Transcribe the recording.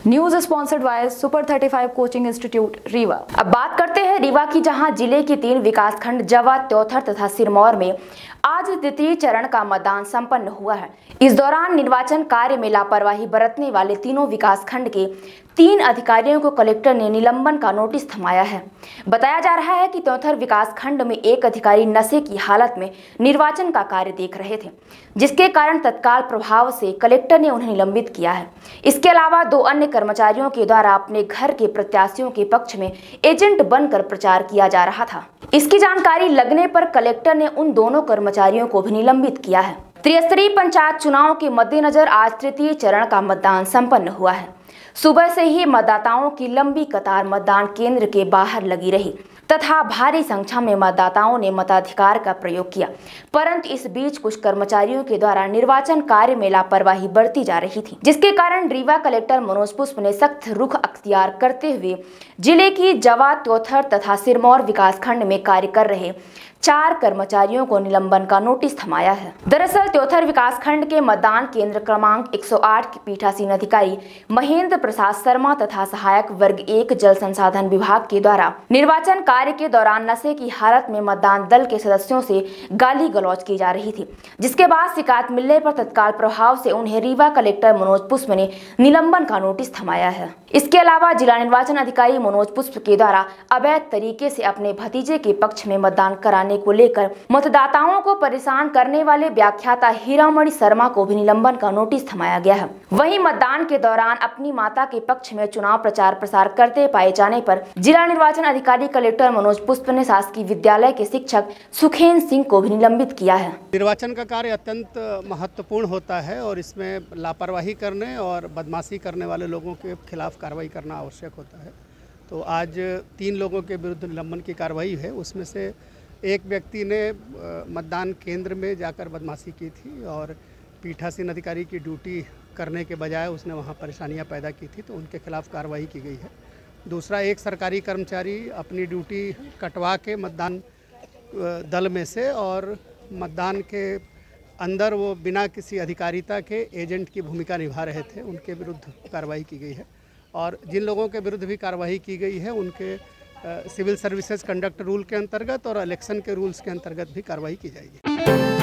News sponsored by super 35 coaching institute Rewa. अब बात करते हैं रीवा की, जहां जिले के 3 विकासखंड जवा, त्योथर तथा सिरमौर में आज द्वितीय चरण का मतदान संपन्न हुआ है। इस दौरान निर्वाचन कार्य में लापरवाही बरतने वाले तीनों विकासखंड के 3 अधिकारियों को कलेक्टर ने निलंबन का नोटिस थमाया है। बताया जा रहा है कि त्योथर विकासखंड में एक अधिकारी नशे की हालत में निर्वाचन का कार्य देख रहे थे, जिसके कारण तत्काल प्रभाव से कलेक्टर ने उन्हें निलंबित किया है। इसके अलावा 2 अन्य कर्मचारियों के द्वारा अपने घर के प्रत्याशियों के पक्ष में एजेंट बनकर प्रचार किया जा रहा था। इसकी जानकारी लगने पर कलेक्टर ने उन दोनों कर्मचारियों को भी निलंबित किया है। त्रिस्तरीय पंचायत चुनाव के मद्देनजर आज तृतीय चरण का मतदान संपन्न हुआ है। सुबह से ही मतदाताओं की लंबी कतार मतदान केंद्र के बाहर लगी रही तथा भारी संख्या में मतदाताओं ने मताधिकार का प्रयोग किया, परंतु इस बीच कुछ कर्मचारियों के द्वारा निर्वाचन कार्य में लापरवाही बरती जा रही थी, जिसके कारण रीवा कलेक्टर मनोज पुष्प ने सख्त रुख अख्तियार करते हुए जिले की जवा, त्योथर तथा सिरमौर विकासखंड में कार्य कर रहे 4 कर्मचारियों को निलंबन का नोटिस थमाया है। दरअसल त्योथर विकासखंड के मतदान केंद्र क्रमांक 108 के पीठासीन अधिकारी महेंद्र प्रसाद शर्मा तथा सहायक वर्ग 1 जल संसाधन विभाग के द्वारा निर्वाचन कार्य के दौरान नशे की हालत में मतदान दल के सदस्यों से गाली गलौज की जा रही थी, जिसके बाद शिकायत मिलने पर तत्काल प्रभाव से उन्हें रीवा कलेक्टर मनोज पुष्प ने निलंबन का नोटिस थमाया है। इसके अलावा जिला निर्वाचन अधिकारी मनोज पुष्प के द्वारा अवैध तरीके से अपने भतीजे के पक्ष में मतदान कराने को लेकर मतदाताओं को परेशान करने वाले व्याख्याता हीरामणि शर्मा को भी निलंबन का नोटिस थमाया गया है। वहीं मतदान के दौरान अपनी माता के पक्ष में चुनाव प्रचार प्रसार करते पाए जाने पर जिला निर्वाचन अधिकारी कलेक्टर मनोज पुष्प ने शासकीय विद्यालय के शिक्षक सुखेन सिंह को भी निलंबित किया है। निर्वाचन का कार्य अत्यंत महत्वपूर्ण होता है और इसमें लापरवाही करने और बदमाशी करने वाले लोगों के खिलाफ कार्रवाई करना आवश्यक होता है। तो आज 3 लोगों के विरुद्ध निलंबन की कार्रवाई है। उसमें से एक व्यक्ति ने मतदान केंद्र में जाकर बदमाशी की थी और पीठासीन अधिकारी की ड्यूटी करने के बजाय उसने वहां परेशानियां पैदा की थी, तो उनके खिलाफ कार्रवाई की गई है। दूसरा, एक सरकारी कर्मचारी अपनी ड्यूटी कटवा के मतदान दल में से और मतदान के अंदर वो बिना किसी अधिकारिता के एजेंट की भूमिका निभा रहे थे, उनके विरुद्ध कार्रवाई की गई है। और जिन लोगों के विरुद्ध भी कार्रवाई की गई है उनके सिविल सर्विसेज कंडक्ट रूल के अंतर्गत और इलेक्शन के रूल्स के अंतर्गत भी कार्रवाई की जाएगी।